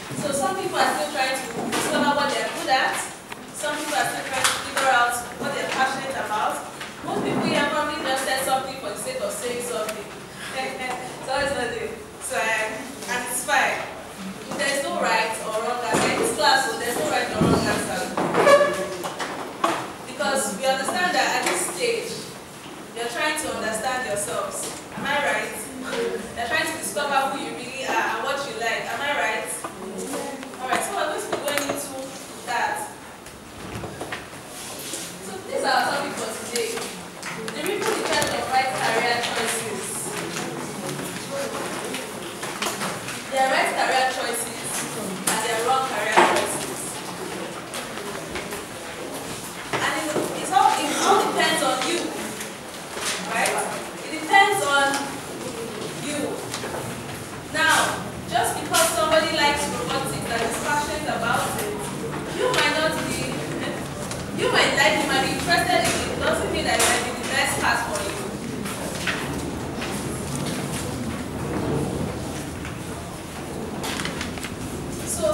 So some people are still trying to discover what they're good at. Some people are still trying to figure out what they're passionate about. Most people here probably just said something for the sake of saying something. So it's not it. So, and it's fine. There's no right or wrong answer. In this class, so there's no right or wrong answer. Because we understand that at this stage, you're trying to understand yourselves. Am I right? You're trying to discover who you really are and what you like. Am I right? Alright, so we're going to be going into that. So this is our topic for today. The ripple effect of right career choices. There are right career choices and there are wrong career choices. And it all depends on you. Right? It depends on you. Now, just because somebody likes robotics and is passionate about it, you might like him and be interested in it. It doesn't mean that it might be the best path for you. So,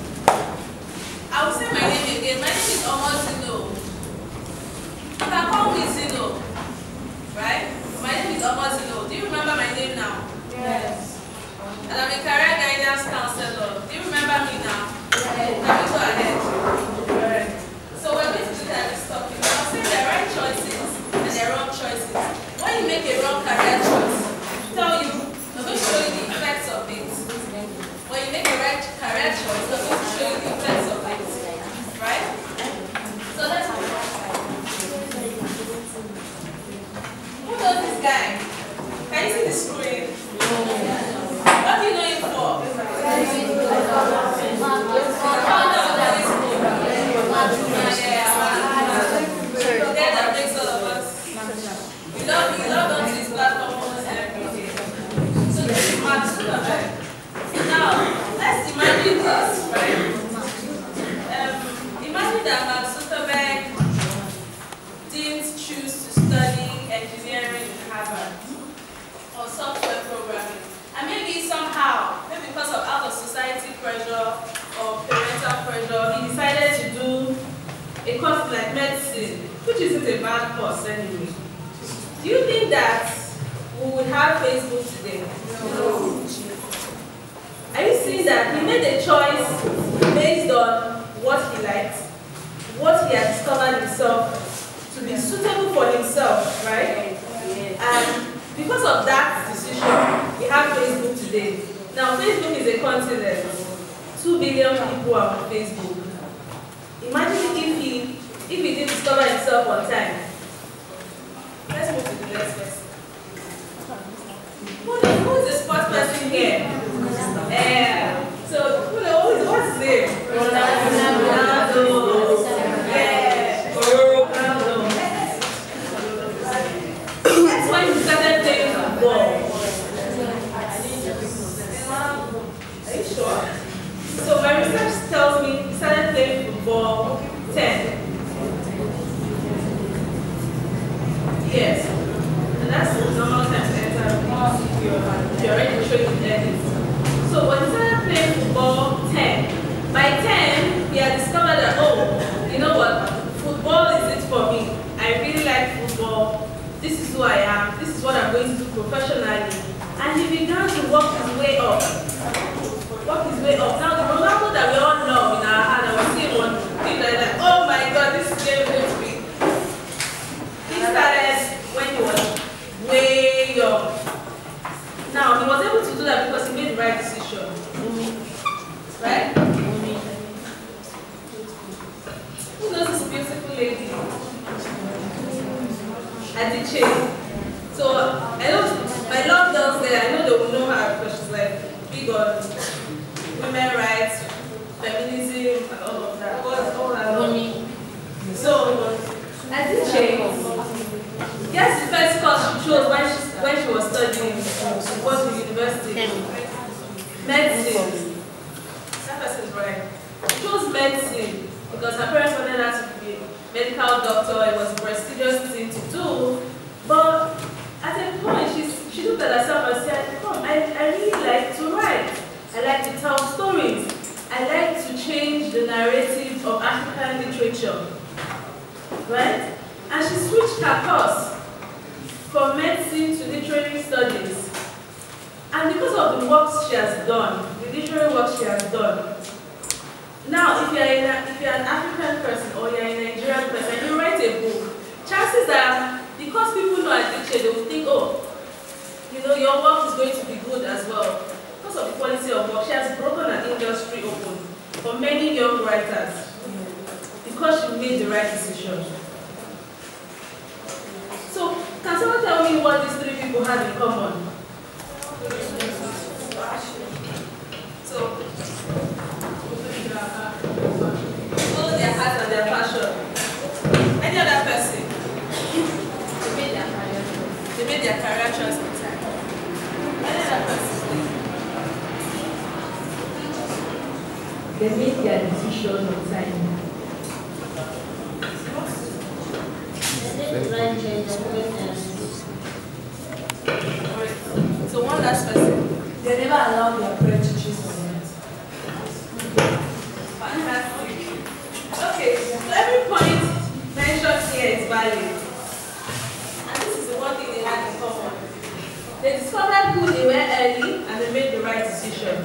I will say my name again. My name is Omozino. You can call me Zino. Right? My name is Omozino. Do you remember my name now? Yes. And I'm a career guidance counselor. Do you remember me now? Yes. Can we go ahead? Right. So we're going to do that this topic. I'll say there are right choices and there are wrong choices. When you make a wrong career choice, tell you, I'm going to show you the effects of it. When you make a right career choice, I'm going to show you the effects of it. Right? So let's go. Who knows this guy? Can you see the screen? What do you know him for? Forget that makes all of us. We love onto this platform almost every day. So this is Mark Zuckerberg. Now, let's imagine this, right? Imagine that Mark Zuckerberg didn't choose to study engineering in Harvard or software programming. And maybe somehow, maybe because of out of society pressure or parental pressure, he decided to do a course like medicine, which isn't a bad course anyway. Do you think that we would have Facebook today? No. Are you seeing that he made a choice based on what he liked, what he had discovered himself to be suitable for himself, right? Yes. And because of that decision, we have Facebook today. Now, Facebook is a continent. 2 billion people are on Facebook. Imagine if he didn't discover himself on time. Let's move to the next person. Who is the sports person here? So, what's his name? Ronaldo. Yeah. Ronaldo. That's when he started playing football. Are you sure? So my research tells me he started playing football 10. Yes. And that's the normal time to enter if you're already training edits. So when he started playing football 10, by 10 he had discovered that, oh, you know what, football is it for me. I really like football. This is who I am. This is what I'm going to do professionally. And he began to work his way up. Now the Ronaldo that we all know in our heart, and we see one thing like, oh my God, this is going to be. He started when he was way young. Now he was able to do that because he made the right decision. Right? Who knows this beautiful lady? Adichie. So I know my love girls there, I know they will know her because she's like big on women rights, feminism, and all of that. All that. So Adichie, guess the first course she chose when she was studying was in university. Medicine. That person's right. She chose medicine because her parents wanted her to be a medical doctor. It was a prestigious thing to do. But at a point, she looked at herself and said, "Come, I really like to write. I like to tell stories. literature, right? And she switched her course from medicine to literary studies. And because of the work she has done, the literary work she has done, now if you're an African person or you're a Nigerian person and you write a book, chances are, because people know Adichie, they will think, oh, you know, your work is going to be good as well. Because of the quality of work, she has broken an industry open for many young writers because she made the right decision. So, can someone tell me what these three people have in common? So, follow their heart and their passion. Any other person? They made their career choice on time. Any other person? They made their decision on time. So one last person. They never allowed their parents to choose for them. Fantastic. Okay, so every point mentioned here is valid. And this is the one thing they had in common. They discovered who they were early and they made the right decision.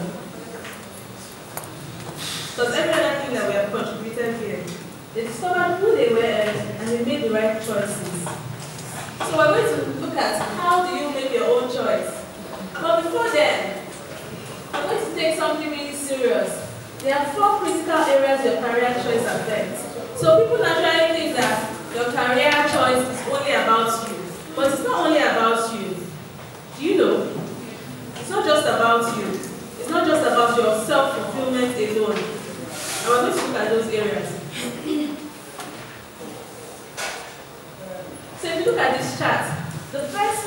Because every other thing that we have contributed here, they discovered who they were early and they made the right choices. So we're going to look at how do you make your own choice. But before then, I'm going to take something really serious. There are 4 critical areas your career choice affects. So people naturally think that your career choice is only about you. But it's not only about you. Do you know? It's not just about you. It's not just about your self-fulfillment alone. And we're going to look at those areas. So if you look at this chart, the first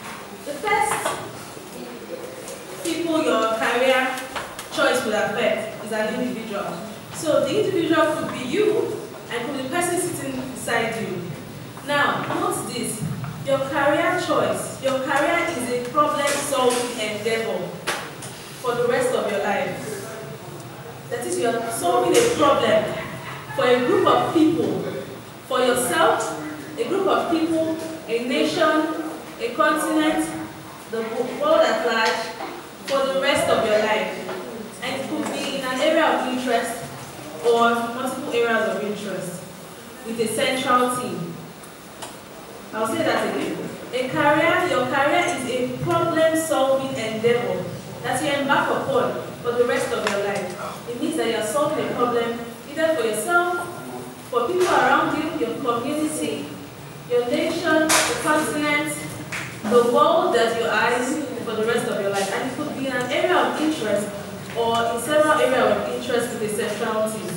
people your career choice will affect is an individual. So the individual could be you and could be the person sitting beside you. Now, note this. Your career choice, your career is a problem-solving endeavor for the rest of your life. That is, you are solving a problem for a group of people, for yourself, a group of people, a nation, a continent, the world at large, for the rest of your life. And it could be in an area of interest or multiple areas of interest with a central theme. I'll say that again. Your career is a problem-solving endeavor that you embark upon for the rest of your life. It means that you're solving a problem either for yourself, for people around you, your community, your nation, the continent, the world that you are in for the rest of your life. And it could be in an area of interest or in several areas of interest with a central theme.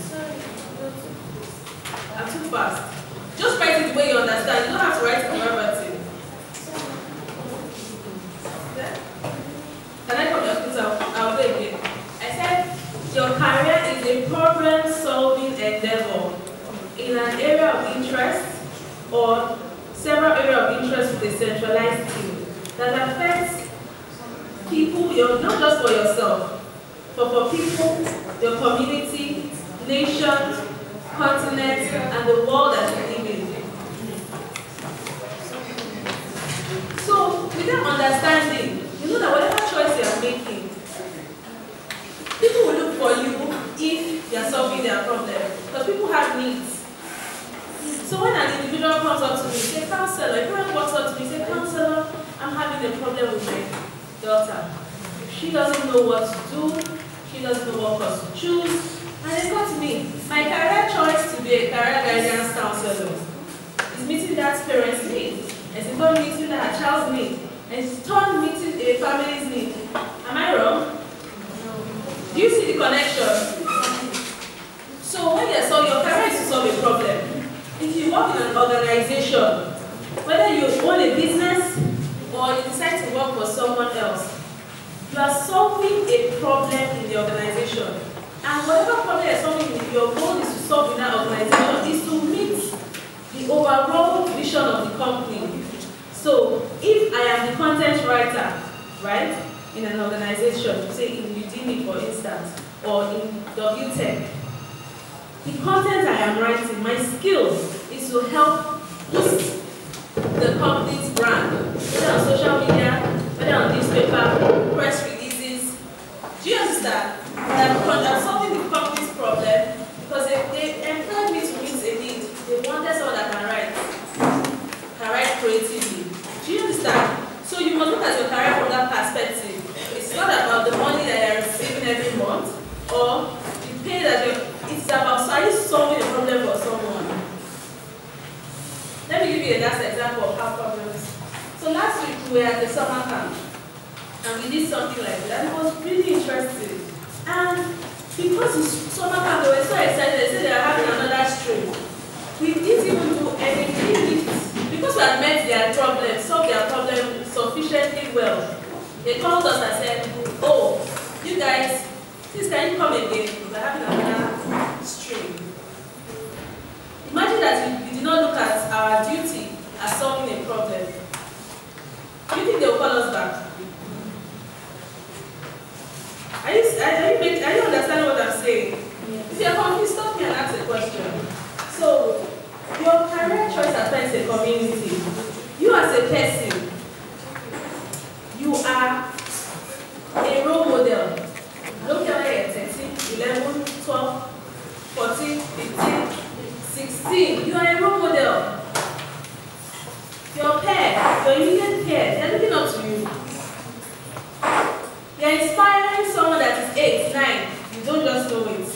I'm too fast. Just write it the way you understand. You don't have to write it verbatim. Can I come your please? I'll go again. I said your career is a problem-solving endeavor in an area of interest or several areas of interest with a centralized theme that affects people, not just for yourself, but for people, your community, nation, continent, and the world that you live in. So, with that understanding, you know that whatever choice you are making, people will look for you if you are solving their problem. Because people have needs. So when an individual comes up to me, say, counselor, if anyone walks up to me, say, counselor, I'm having a problem with my daughter. She doesn't know what to do, she doesn't know what course to choose. And they got to me. My career choice to be a career guidance counselor is meeting that parent's need. It's about meeting that child's need. And it's turn meeting a family's need. Am I wrong? Do you see the connection? So when you solve your career is to solve a problem. If you work in an organization, whether you own a business or you decide to work for someone else, you are solving a problem in the organization. And whatever problem you're solving, your goal is to solve in that organization is to meet the overall vision of the company. So if I am the content writer, right, in an organization, say in Udemy for instance, or in WTech, the content I am writing, my skill is to help boost the company's brand, whether on social media, whether on newspaper, press releases. Do you understand? That I'm solving the company's problem because they employed me to meet a need. They wanted someone that can write creatively. Do you understand? So you must look at your career from that perspective. It's not about the money that you're receiving every month or the pay that it's about solving a problem for someone. Let me give you a last example of how problems. So last week we were at the summer camp and we did something like that. It was really interesting. And because it's summer camp, they were so excited. They said they are having another stream. We didn't even do anything because we had met their problem, solved their problem sufficiently well. They called us and said, "Oh, you guys, please can you come again? We're having another stream." Imagine that we did not look at our duty as solving a problem. Do you think they will call us back? Are you understanding what I'm saying? Yeah. If you're confused, stop me and ask a question. So, your career choice affects a community. You as a person, you are a role model. I don't care whether you're 13, 11, 12, 14, 15, 16. You are a role model. Your peer, your immediate peer, they're looking up to you. You're inspiring someone that is 8, 9. You don't just know it.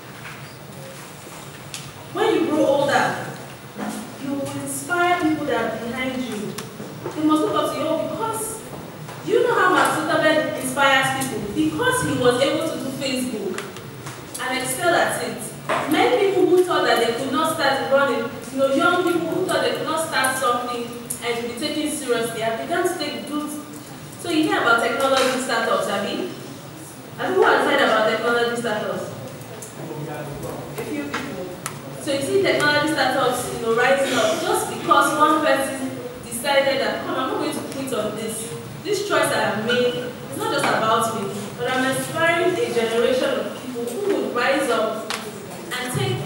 When you grow older, you will inspire people that are behind you. They must look up to you because you know how Mark Zuckerberg inspires people? Because he was able to do Facebook and excel at it. Many people who thought that they could not start running, young people who thought they could not start something and to be taken seriously, have begun to take good. So you hear about technology startups, have you? Have you heard about technology startups? A few people. So you see technology startups, rising up just because one person decided that, come on, I'm not going to quit on this. This choice I have made is not just about me, but I'm inspiring a generation of people who would rise up and take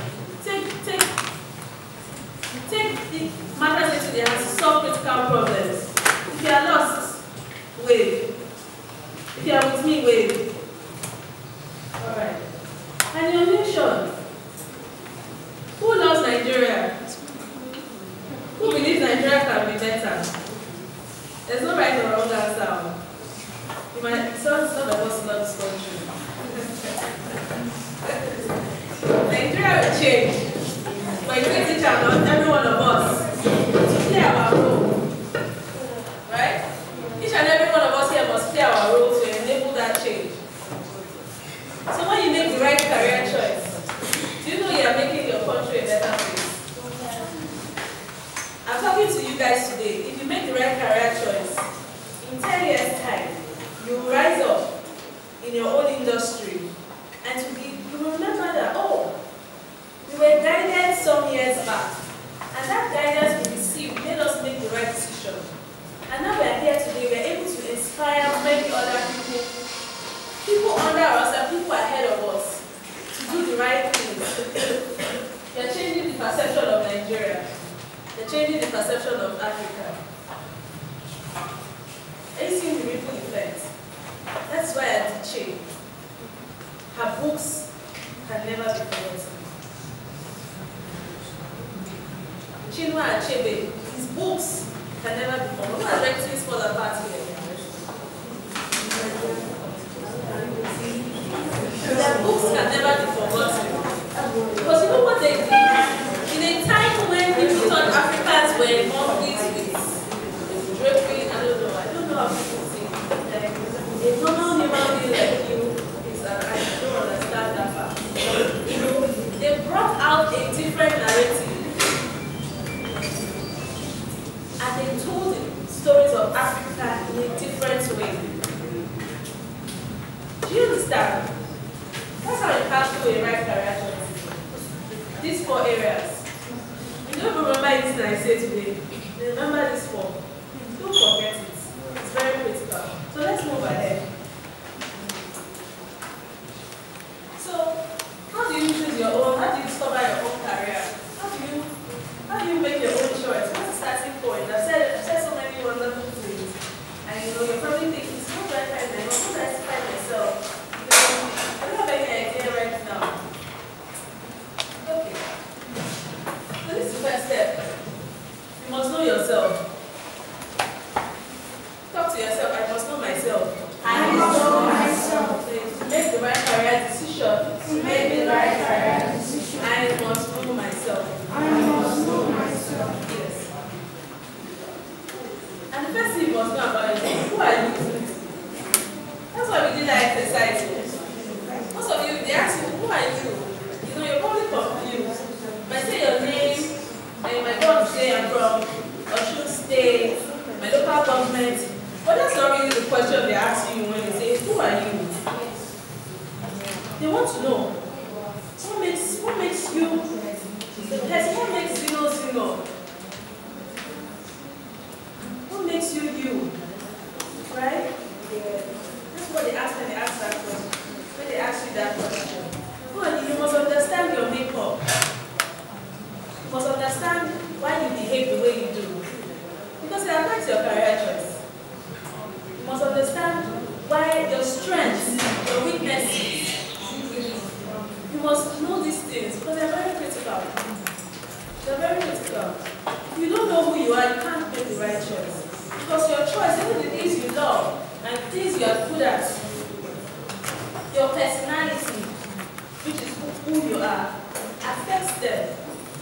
the matters into their hands to solve critical problems. If you are lost, wave. If you are with me, wave. Alright. And your nation. Who loves Nigeria? Who believes Nigeria can be better? There's no right or wrong answer. You might some of us love this country. Nigeria will change. But you can teach not every one of us to play our role. Right? Each and every one of us here must play our role to enable that change. So when you make the right career choice, do you know you are making your country a better place? I'm talking to you guys today. If you make the right career choice, in 10 years' time, you will rise up in your own industry and you will remember that, oh, we were guided some years back, and that guidance we received made us make the right decision. And now we are here today, we are able to inspire many other people under us and people ahead of us to do the right things. We are changing the perception of Nigeria. They're changing the perception of Africa. Are you seeing the ripple effect? That's why I did change. Her books can never be forgotten. Chinua Achebe, his books can never be forgotten. Who has read Twins Fall Apart here? Their books can never be forgotten. Because you know what they did? In a time when people thought Africans were more pleased with drapery, I don't know how people think. A normal human being like you is I don't understand that fact. They brought out a different narrative. And they told stories of Africa in a different way. Do you understand? That's how you have to do a right career choice. These 4 areas. You don't remember anything I say today. Remember these 4. Don't forget it. It's very critical. So let's move ahead. So, how do you choose your own? How do you discover They want to know what makes you the person, what makes Zino. What makes you you? Right? Yeah. That's what they ask when they ask that question. When they ask you that question. Well, you must understand your makeup. You must understand why you behave the way you do. Because it affects your career choice. You must understand why your strengths, your weaknesses. You must know these things because they're very critical. They're very critical. If you don't know who you are, you can't make the right choice. Because your choice, even the things you love and things you are good at, your personality, which is who you are, affects them.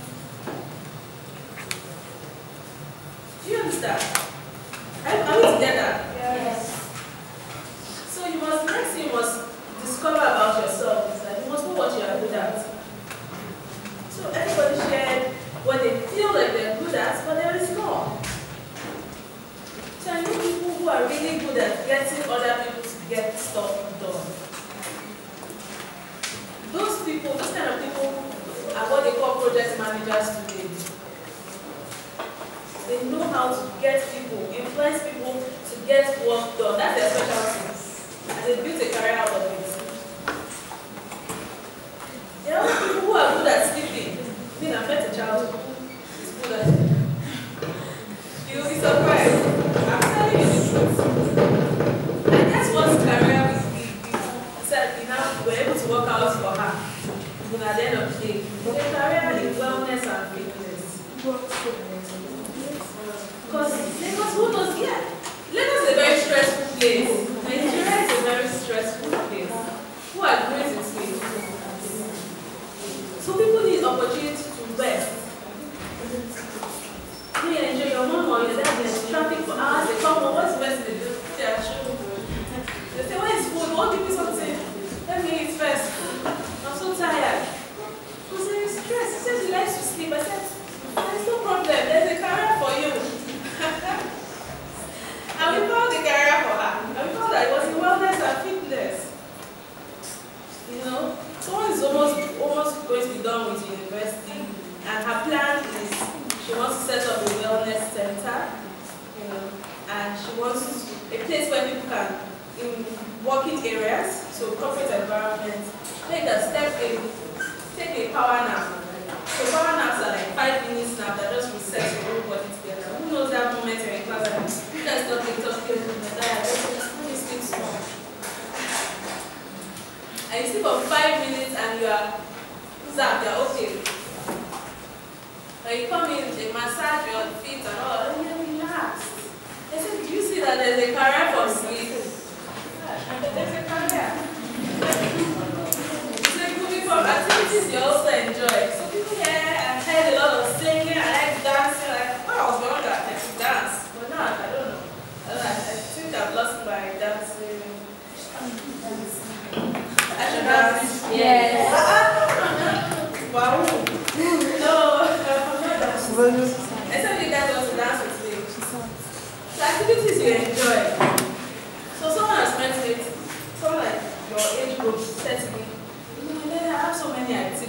Do you understand? Are we together? Yes. So you must, next thing you must discover about yourself is that you must know what you are good at. So everybody shared what they feel like they're good at, but there is more. So I know people who are really good at getting other people to get stuff done. Those people, those kind of people are what they call project managers today. They know how to get people, influence people to get work done. That's their specialty. And they built a career out of it. There are also people who are good at sleeping. I mean, I met a child who is good at it. You'll be surprised. I'm telling you the truth. And that's what career we said we were able to work out for her. Even at the end of the day, the career in wellness and fitness. Because Lagos, who knows? Yeah. Lagos is a very stressful place. Nigeria is a very stressful place. Who agrees with me? So people need opportunity to rest. You enjoy your mom or your dad in traffic for hours, they come home, what's the best they do? They are sure. They say, where is food? Won't give me something? Let me eat first. I'm so tired. He said, stress. He says he likes to sleep. I said, there's no problem. There's a career for you. And we found a career for her. And we found that it was in wellness and fitness. You know, someone is almost going to be done with university, and her plan is she wants to set up a wellness center, you know, and she wants a place where people can, in working areas, so corporate environment, they can step in, take a power nap. So power naps are like 5 minutes nap that just resets your whole body together. Who knows that moment you're in class and you can stop talking, let me sleep small. And you sleep for 5 minutes and you are zapped, you're okay. When you come in, they massage your feet and all, and you're relaxed. They said, do you see that there's a career for sleep? There's a career. So it could be from activities you also enjoy. So people here, I've heard a lot of singing, I like dancing. Like, when I was young, I could dance. But now, I don't know. I think I've lost my dancing. I should dance. Yes. Wow. No. Except you guys want to dance with me. So activities you enjoy. So someone has met it, someone like your age group said to me, I have so many activities.